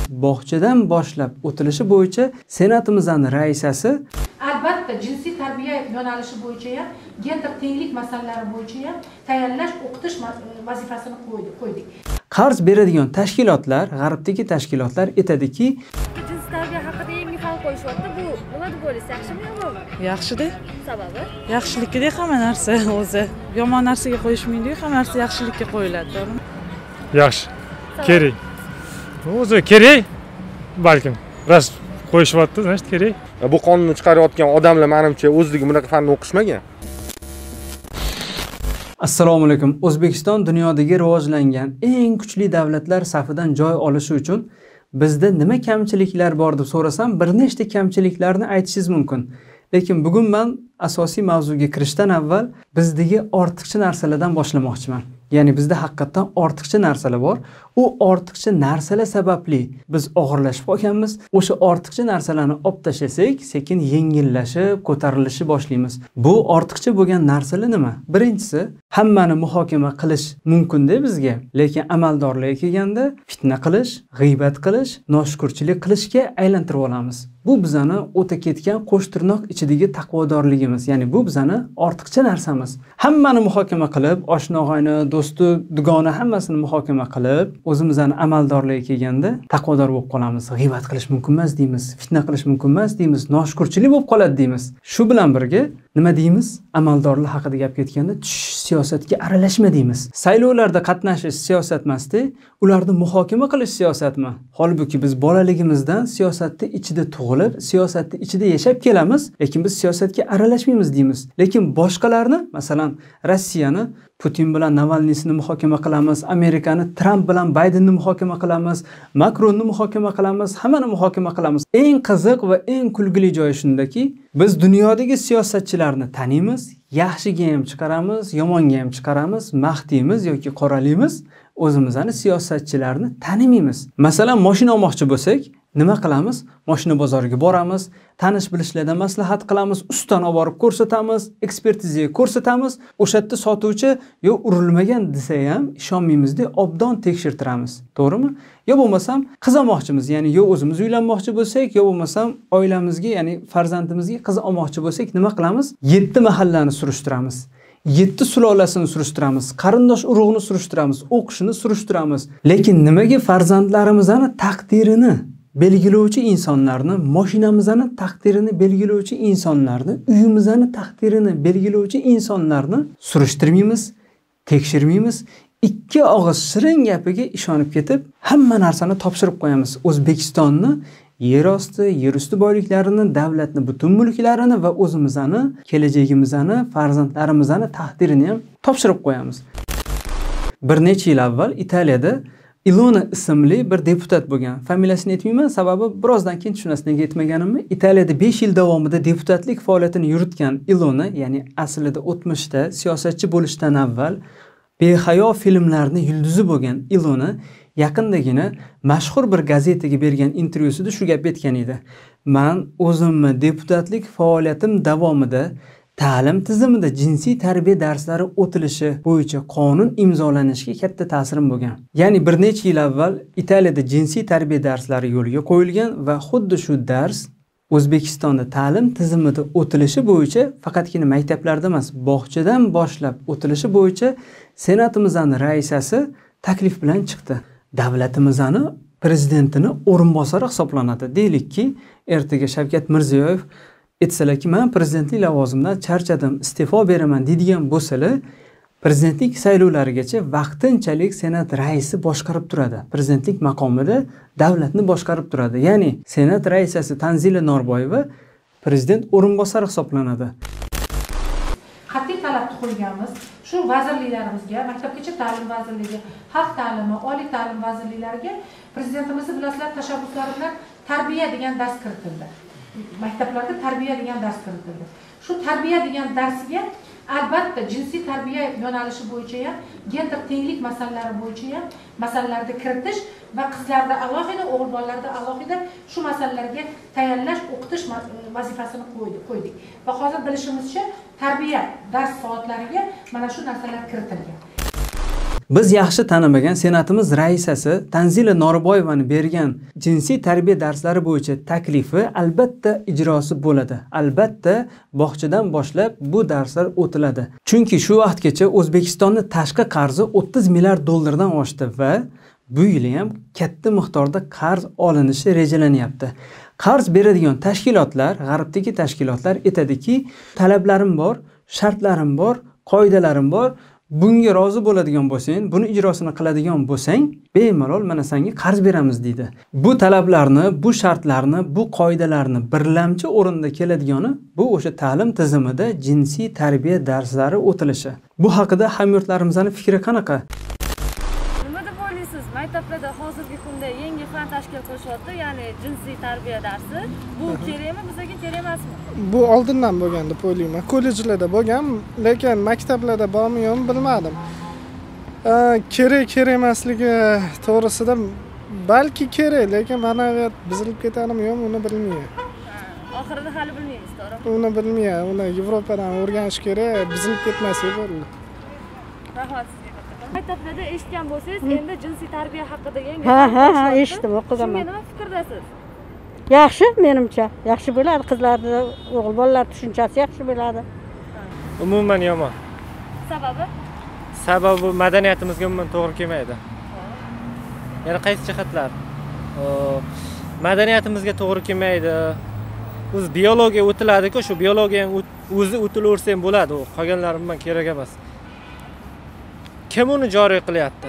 bog'chadan boshlab o'tilishi bo'yicha Senatimizning raisasi albatta jinsiy tarbiya yo'nalishi bo'yicha ham, gender tenglik masalalari bo'yicha ham tayyorlash, o'qitish vazifasini qo'ydik. Qarz beradigan tashkilotlar, g'arbdagi tashkilotlar aytadiki, jinsiy tarbiya haqida yangi hal qo'yishyapti. Bu nima deb o'ylaysiz? Yaxshimi yo'qmi? Yaxshi-da. Sababi? Yaxshilikka hamma narsa o'zi. Yomon narsaga qo'yishmaydi, hamma narsa yaxshilikka qo'yiladi, to'g'rimi? Yaxshi. Kerak. O'zi kerak. Balkim ras qo'yishyapti, значит, kerak. Bu qonunni chiqarayotgan odamlar menimcha o'zligi bunaqa fanni o'qishmagan. Assalomu alaykum. O'zbekiston dunyodagi rivojlangan eng kuchli davlatlar safidan joy olishi uchun bizda nima kamchiliklar bor deb so'rasam, bir nechta kamchiliklarni aytishingiz mumkin. Lekin bugun men asosiy mavzuga kirishdan avval bizdagi ortiqcha narsalardan boshlamoqchiman. Ya'ni bizda haqiqatan ortiqcha narsalar bor. U ortiqcha narsalar sababli biz og'irlashib qolganmiz. O'sha ortiqcha narsalarni olib tashlasak, sekin yengillashib, ko'tarilishi boshlaymiz. Bu ortiqcha bo'lgan narsalar nima? Birinchisi, hammani muhokama qilish mumkin-da bizga, lekin amaldorlarga kelganda fitna qilish, g'iybat qilish, noshukrchilik qilishga aylantirib olamiz. Bu bizani o'ta ketgan qo'sh tirnoq ichidagi taqvodorligimiz, ya'ni bu bizani ortiqcha narsamiz. Hammani muhokama qilib, oshna-og'ayni, do'sti, dugona hammasini muhokama qilib, o'zimizning amaldorlarga kelganda taqvodor bo'lib qolamiz. G'iybat qilish mumkin emas deymiz, fitna qilish mumkin emas deymiz, noshukrchilik bo'lib qoladi deymiz. Shu bilan birga nima deymiz? Amaldorlar haqida gap ketganda siyosatga aralashma deymiz. Saylovlarda qatnashish siyosat emas-da, ularni muhokama qilish siyosatmi? Holbuki biz bolaligimizdan siyosatning ichida tug'ilib, siyosatning ichida yashab kelamiz, lekin biz siyosatga aralashmaymiz deymiz. Lekin boshqalarni, masalan, Rossiyani Putin bilan Navalniysni muhokama qilamiz, Amerikani Trump bilan Baydenni muhokama qilamiz, Makronni muhokama qilamiz, hammani muhokama qilamiz. Eng qiziq va eng kulgili joyi shundaki, biz dunyodagi siyosatchilarni taniymiz, yaxshiga ham chiqaramiz, yomonga ham chiqaramiz, maqtaymiz yoki qoralaymiz, o'zimizning siyosatchilarni tanimaymiz. Masalan, mashina olmoqchi bo'lsak, nima qilamiz? Mashina bozoriga boramiz, tanish bilishlardan maslahat qilamiz, ustani olib borib ko'rsatamiz, ekspertizaga ko'rsatamiz. O'sha yerda sotuvchi yo urilmagan desa ham ishonmaymiz-da, obdon tekshirtiramiz. To'g'rimi? Yo bo'lmasam qiz olmoqchimiz, ya'ni yo o'zimiz uylanmoqchi bo'lsak, yo bo'lmasam oilamizga, ya'ni farzandimizga qiz olmoqchi bo'lsak, nima qilamiz? 7 mahallani surishtiramiz. 7 sulolasini surishtiramiz, qarindosh urug'ini surishtiramiz, o'qishini surishtiramiz. Lekin nimaga farzandlarimizning taqdirini belgilovchi insonlarni, mashinamizning taqdirini belgilovchi insonlarni, uyimizning taqdirini belgilovchi insonlarni surishtirmaymiz, tekshirmaymiz? Ikki og'iz shirin gapiga ishonib ketib, hamma narsani topshirib qo'yamiz. O'zbekistonni yer osti, yer usti boyliklarini, davlatni butun mulklarini va o'zimizni, kelajagimizni, farzandlarimizni taqdirini ham topshirib qo'yamiz. Bir necha yil avval Italiyada Ilona ismli bir deputat bo'lgan. Familiyasini aytmayman, sababi birozdan keyin tushunasiz nega aytmaganimni. Italiyada 5 yil davomida deputatlik faoliyatini yuritgan Ilona, ya'ni aslida o'tmishda siyosatchi bo'lishdan avval behayo filmlarning yulduzi bo'lgan Ilona yaqindagina mashhur bir gazetaga bergan intervyusida shu gap aytgan edi. Men o'zimni deputatlik faoliyatim davomida ta'lim tizimida jinsiy tarbiya darslari o'tilishi bo'yicha qonun imzolanishiga katta ta'sirim bo'lgan. Ya'ni bir necha yil avval Italiyada jinsiy tarbiya darslari yo'lga qo'yilgan va xuddi shu dars O'zbekistonda ta'lim tizimida o'tilishi bo'yicha faqatgina maktablarda emas, bog'chadan boshlab o'tilishi bo'yicha Senatimizning raisasi taklif bilan chiqdi. Davlatimizning prezidentini o'rinbosari hisoblanadi. Deylikki, ertaga Shavkat Mirziyoyev aytsalarki, men prezidentlik lavozimidan charchadim, iste'fo beraman deydigan bo'lsalar, prezidentlik saylovlarigacha vaqtinchalik senat raisi boshqarib turadi. Prezidentlik maqomida davlatni boshqarib turadi. Ya'ni senat raisasi Tanzila Norboyeva prezident o'rinbosari hisoblanadi. Qat'iy talabni qo'yganmiz. Shu vazirliklarimizga, maktabgacha ta'lim vazirligi, xalq ta'limi, oliy ta'lim vazirliklariga prezidentimiz bilasizlar tashabbuslari bilan tarbiya degan dars kiritildi. Maktablarda tarbiya degan dars kiritildi. Shu tarbiya degan darsiga albatta jinsiy tarbiya yo'nalishi bo'yicha ham, gender tenglik masalalari bo'yicha ham masalalarni kiritish va qizlarda alohida, o'g'il bolalarda alohida shu masalalarga tayyorlash, o'qitish vazifasini qo'ydik. Va hozir bilishimizcha tarbiya dars soatlariga mana shu narsalar kiritilgan. Biz yaxshi tanimagan Senatimiz raisasi Tanzila Norboyevani bergan jinsiy tarbiya darslari bo'yicha taklifi albatta ijrosi bo'ladi. Albatta bog'chadan boshlab bu darslar o'tiladi. Chunki shu vaqtgacha O'zbekistonning tashqi qarzi 30 milliard dollardan oshdi va bu yil ham katta miqdorda qarz olinishi rejalanyapti. Qarz beradigan tashkilotlar, g'arbdagi tashkilotlar aytadiki, talablarim bor, shartlarim bor, qoidalarim bor. Bunga rozi bo'ladigan bo'lsang, buni ijrosini qiladigan bo'lsang, bemalol mana senga qarz beramiz deydi. Bu talablarni, bu shartlarni, bu qoidalarni birlamchi o'rinda keladigani bu o'sha ta'lim tizimida jinsiy tarbiya darslari o'tilishi. Bu haqida hamyurtlarimizning fikri qanaqa? Nima deb o'ylaysiz? Maktablarda hozirgi kunda yangi fan tashkil qilishyapti, ya'ni jinsiy tarbiya darsi. Bu kerakmi, bizga kerak emasmi? Bu oldindan bo'lgan deb o'ylayman. Kollejlarda bo'lgan, lekin maktablarda bormi yo'qmi bilmadim. Kerak emasligi to'g'risida balki kerak, lekin ma'naviyat buzilib ketadimi yo'qmi uni bilmayman. Oxirida hali bilmaymiz, to'g'rimi? Uni bilmayman. Uni Yevropadan o'rganish kerak, buzilib ketmasa bo'ldi. Rahmat sizga. Maktablarda eshitgan bo'lsangiz, endi jinsiy tarbiya haqida yangi ha, eshitdim, o'qiganman. Shunga nima fikrdasiz? Yaxshi, menimcha. Yaxshi bo'ladi, qizlarni, o'g'il bolalar tushunchasi yaxshi bo'ladi. Umuman yomon. Sababi? Sababi madaniyatimizga umuman to'g'ri kelmaydi. Yana qaysi jihatlar? Madaniyatimizga to'g'ri kelmaydi. O'z biologiya o'tiladi-ku, shu biologiya ham o'zi o'tilaversa ham bo'ladi, u qolganlari umuman kerak emas. Kim uni joriy qilyapti?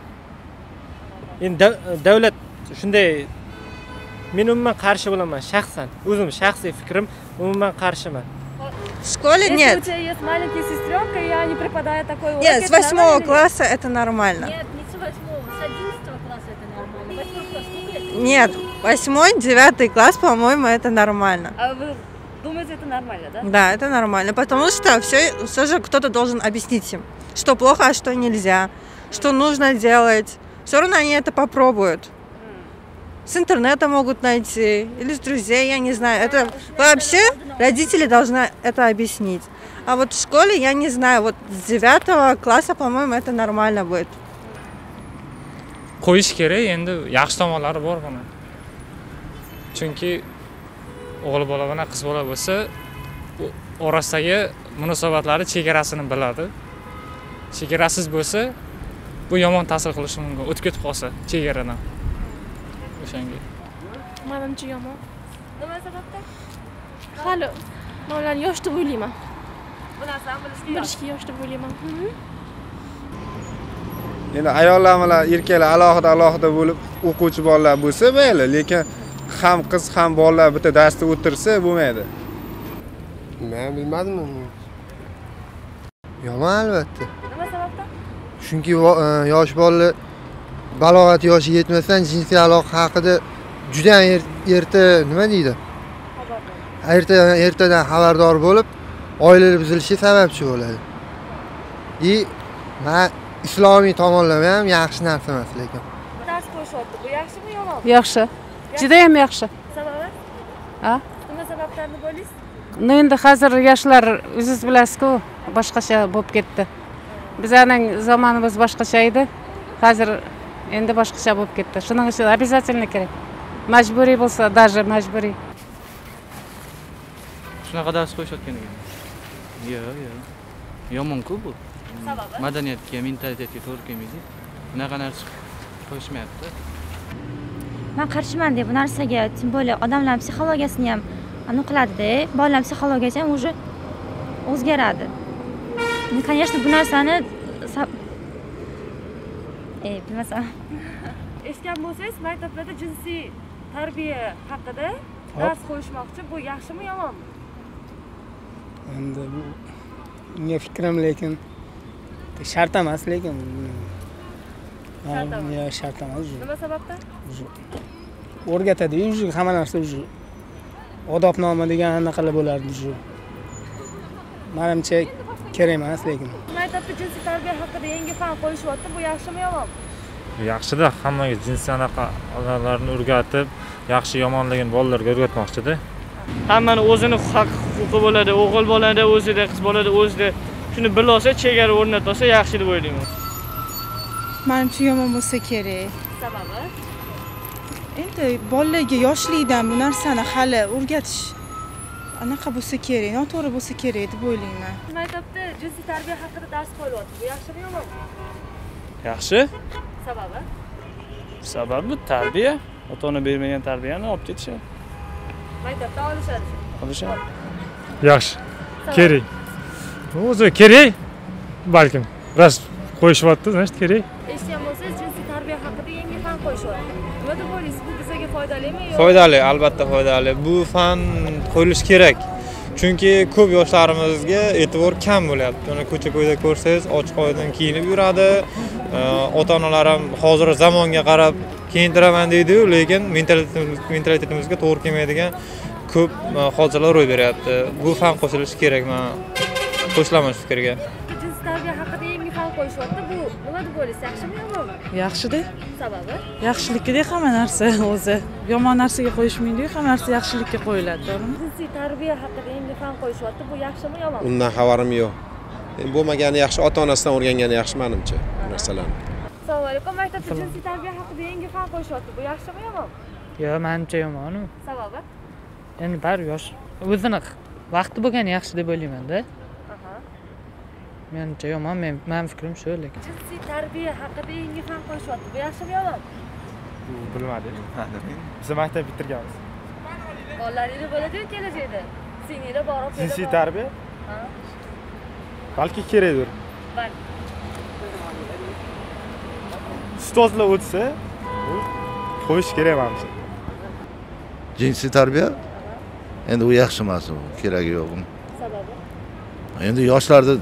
Endi davlat shunday men umuman qarshi bo'laman shaxsan. O'zim shaxsiy fikrim umuman qarshiman. В школе нет. Если у тебя есть маленькая сестренка, и они преподают такой урок. Нет, с 8 класса это нормально. Нет, не с 8, с 11 класса это нормально. 8 класс сколько лет? Нет, 8-9 класс, по-моему, это нормально. А вы думаете, это нормально, да? Да, это нормально, потому что все же кто-то должен объяснить им, что плохо, а что нельзя, что нужно делать. Все равно они это попробуют. С интернета могут найти, или с друзей, я не знаю. Это вообще родители должны это объяснить. А вот в школе, я не знаю, вот с 9 класса, по-моему, это нормально будет. Qo'yish kerak, endi yaxshi tomonlari bor buni. Chunki o'g'il bola bilan qiz bola bo'lsa, orasidagi munosabatlari chegarasini biladi. Chegarasiz bo'lsa, bu yomon ta'sir qilishi mumkin. O'tib ketib qolsa chegaradan. O'shanga. Menimcha yomon. Nima sababdan? Hali bolalar yosh deb o'ylayman. Bu narsani bilishga yosh deb o'ylayman. Endi ayollar bilan erkaklar alohida bo'lib o'quvchi bolalar bo'lsa mayli, lekin ham qiz ham bolalar bitta darsda o'tirsa bo'lmaydi. Men bilmadim. Yomon albatta. Nima sababdan? Chunki yosh bolalar balog'at yoshi yetmasdan jinsiy aloqa haqida juda erta nima deydi? Ertadan xabardor bo'lib, oilalar buzilishi sababchi bo'ladi. Men islomiy tomonlama ham yaxshi narsa emas lekin. Dars qo'shyapti. Bu yaxshimi yomonmi? Yaxshi. Juda ham yaxshi. Sababi? Ha? Nima sabablarni bilasiz? Endi hozir yoshlar o'zingiz bilasiz-ku, boshqacha bo'lib ketdi. Bizning zamonimiz boshqacha edi. Hozir endi boshqacha bo'lib ketdi. Shuning uchun обязательно kerak. Majburiy bo'lsa, даже majburiy. Shunaqa dars qo'yishayotganiga. Yo'q. Yomon-ku bu. Sababi? Madaniyatga, mentalitetga to'g'ri kelmaydi. Bunaqa narsa qo'yishmayapti. Men qarshiman deb bu narsaga, tем более odamlar psixologiyasini ham aniq qiladi-da, bolalar psixologiyasi ham уже o'zgaradi. Конечно, bu narsani bilmasam. Eshitgan bo'lsangiz, maktablarda jinsiy tarbiya haqida dars qo'yishmoqchi. Bu yaxshimi, yomonmi? Endi bu menga fikrim, lekin shart emas, lekin shart emas. Nima sababdan? O'rgatadi, hamma narsa odobnoma degan anaqa bo'lardi. Menimcha kerak emas, lekin Maktabda jinsiy tarbiya haqida yangi fan qo'yishyapti. Bu yaxshimi, yomonmi? Yaxshida, hammaga jinsiy aloqalarni o'rgatib, yaxshi yomonligini bolalarga o'rgatmoqchida. Hammani o'zini haq-huquqi bo'ladi, o'g'il bolada o'zida, qiz bolada o'zida. Shuni bilsa, chegara o'rnatsa yaxshi deb o'ylayman. Menimcha yomon bo'lsa kerak. Sababi? Endi bolalarga yoshlikdan bu narsani hali o'rgatish anaqa bo'lsa kerak, noto'g'ri bo'lsa kerak deb o'ylayman. Maktabda jinsiy tarbiya haqida dars qo'yilyapti. Bu yaxshimi yomonmi? Yaxshi. Sababi? Sababi tarbiya. Ota-ona bermagan tarbiyani olib ketishadi. Maktabda olishadi. Olishadi. Yaxshi. Kerak. O'zi kerak. Balkim. Ras qo'yishyapti, значит, kerak. Eshitgan bo'lsangiz, jinsiy tarbiya haqida yangi fan qo'yishyapti. Nima deb o'ylaysiz? Bu bizga foydalimi yo'qmi? Foydali, albatta foydali. Bu fan qo'yilishi kerak. Chunki ko'p yoshlarimizga e'tibor kam bo'lyapti. Uni ko'cha-ko'yda ko'rsangiz, ochiq oydan kiyinib yuradi. Ota-onalar ham hozir zamonga qarab kiyintiraman deydi-yu, lekin mentalitetimizga to'g'ri kelmaydigan ko'p hodisalar ro'y beryapti. Bu fan qo'shilishi kerak. Men qo'shilaman shu fikrga. Jinsiy tarbiya haqida yangi fan qo'yishyapti. Bu nima deb o'ylaysiz? Yaxshimi yomonmi? Yaxshi-da. Sababi? Yaxshilikda hamma narsa o'zi. Yomon narsaga qo'yishmaydi-yu, hamma narsa yaxshilikka qo'yiladi, to'g'rimi? Jinsiy tarbiya haqida yangi fan qo'yishyapti. Bu yaxshimi yomonmi? Undan xabarim yo'q. Bo'lmagani yaxshi, ota-onasidan o'rgangani yaxshi menimcha bu narsalarni. Assalomu alaykum. Maktabda jinsiy tarbiya haqida yangi fan qo'yishyapti. Bu yaxshimi yomonmi? Yo'q, menimcha yomon. Sababi? Endi bari yosh. O'zini vaqti bo'lgani yaxshi deb o'ylayman-da. Menimcha yomon, mening fikrim shu lekin. Jinsiy tarbiya haqida yangi fan qo'yishyapti. Bu yaxshimi yomonmi? Bilmadim. Biz maktab bitirganmiz. Bolalaringiz bo'ladi-ku kelajakda. Singari borib Jinsiy tarbiya? Ha. Balki kerakdir. Balki. Ustozlar o'tsa, qo'yish kerak menimcha. Jinsiy tarbiya endi u yaxshi emas, keragi yo'q. Sababi? Endi yoshlarda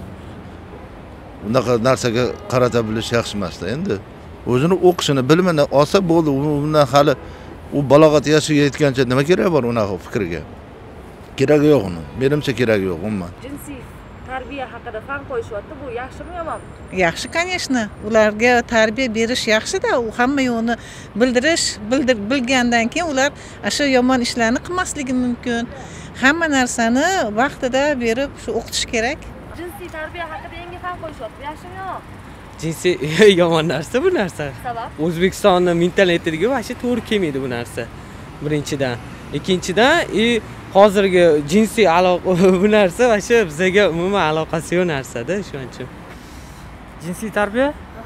bunaqa narsaga qarata bilish yaxshi emas-da. Endi o'zini o'qishini bilmini olsa bo'ldi, undan hali u balog'at yoshiga yetgancha nima kerak bor unaqa fikrga? Keragi yo'q uni. Menimcha keragi yo'q umuman. Jinsiy tarbiya haqida fan qo'yishyapti. Bu yaxshimi yomonmi? Yaxshi, конечно. Ularga tarbiya berish yaxshi-da, u hamma yo'lni bilgandan keyin ular o'sha yomon ishlarni qilmasligi mumkin. Hamma narsani vaqtida berib shu o'qitish kerak. Jinsiy tarbiya haqida yangi fan qo'yishyapti. Yaxshimi yomonmi? Jinsiy yomon narsa bu narsa. Sabab? O'zbekistonning mentalitetiga vaqti to'g'ri kelmaydi bu narsa. Birinchidan, ikkinchidan, hozirgi jinsiy aloqa bu narsa vaqti bizga umuman aloqasi yo'q narsa-da, shuning uchun. Jinsiy tarbiya?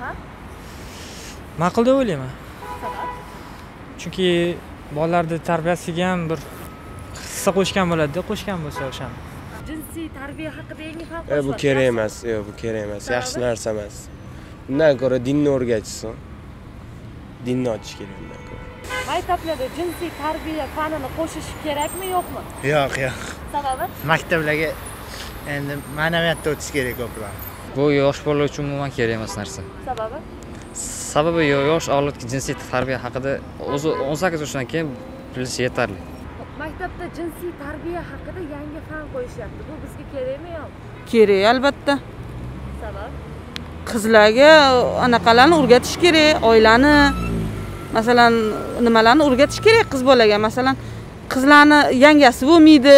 Ma'qul deb o'ylayman. Sabab? Chunki bolalarning tarbiyasiga ham bir hissa qo'shgan bo'ladi-da, qo'shgan bo'lsa o'shani. Jinsiy tarbiya haqida yangi fan qo'yishyapti. Bu kerak emas, yo'q, bu kerak emas. Yaxshi narsa emas. Undan ko'ra dinni o'rgatishsin. Dinni ochish kerak undan ko'ra. Maktablarda jinsiy tarbiya fanini qo'shish kerakmi, yo'qmi? Yo'q, yo'q. Sababi? Maktablarga endi ma'naviyatda o'tish kerak ko'proq. Bu yosh bola uchun umuman kerak emas narsa. Sababi? Sababi yosh avlodga jinsiy tarbiya haqida o'zi 18 yoshdan keyin bilish yetarli. Maktabda jinsiy tarbiya haqida yangi fan qo'yishyapti. Bu bizga kerakmi yo'qmi? Kerak, albatta. Sabab? Qizlarga anaqalarni o'rgatish kerak, oilani, masalan, nimalarni o'rgatish kerak qiz bolaga. Masalan, qizlarni yangasi bo'lmaydi.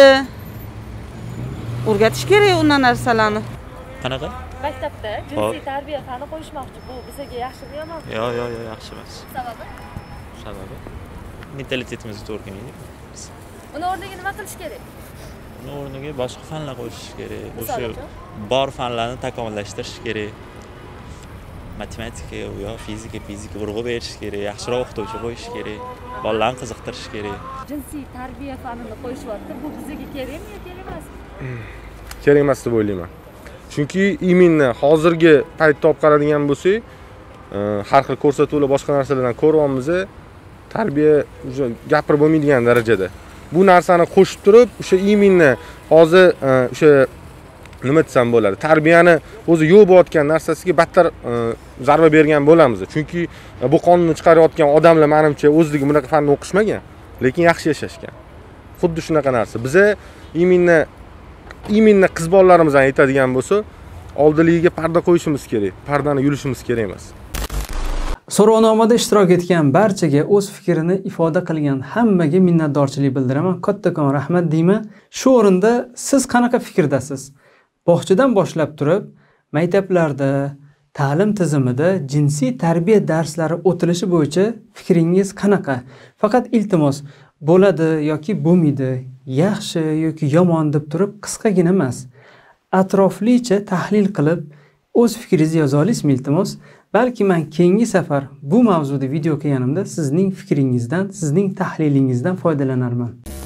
O'rgatish kerak unaqa narsalarni. Qanaqa? Maktabda jinsiy tarbiya fani qo'yishmoqchi. Bu bizga yaxshimi yo'qmi? Yo'q, yaxshi emas. Sababi? Sababi mentalitetimizga to'g'ri kelmaydi. Uni o'rniga nima qilish kerak? Uni o'rniga boshqa fanlar qo'shish kerak. O'sha bor fanlarni takomillashtirish kerak. Matematika yo fizika urg'u berish kerak, yaxshiroq o'qituvchi qo'yish kerak, bolalarni qiziqtirish kerak. Jinsiy tarbiya fanini qo'yishyapti. Bu bizga kerakmi yo kerak emasmi? Kerak emas deb o'ylayman. Chunki imminni hozirgi paytda olib qaradigan bo'lsak, har xil ko'rsatuvlar boshqa narsalardan ko'ryapmiz, tarbiya gapirib bo'lmaydigan darajada. Bu narsani qo'shib turib, o'sha imminni hozir o'sha nima desam bo'ladi, tarbiyani o'zi yo'q bo'layotgan narsasiga battar zarba bergan bo'lamiz. Chunki bu qonunni chiqarayotgan odamlar menimcha o'zligi bunaqa fanni o'qishmagan, lekin yaxshi yashashgan. Xuddi shunaqa narsa. Biza imminni qiz bolalarimizdan aytadigan bo'lsa, oldiligiga parda qo'yishimiz kerak, pardani yulishimiz kerak emas. So'rovnomada ishtirok etgan barchaga o'z fikrini ifoda qilgan hammaga minnatdorchilik bildiraman. Kattakon rahmat deyman. Shu o'rinda siz qanaqa fikrdasiz? Bog'chadan boshlab turib, maktablarda ta'lim tizimida jinsiy tarbiya darslari o'tilishi bo'yicha fikringiz qanaqa? Faqat iltimos, bo'ladi yoki bo'lmaydi, yaxshi yoki yomon deb turib qisqagina emas, atroflicha tahlil qilib o'z fikringizni yoza olasizmi iltimos? Balki men keyingi safar bu mavzuda video qilganimda sizning fikringizdan, sizning tahlilingizdan foydalanarman.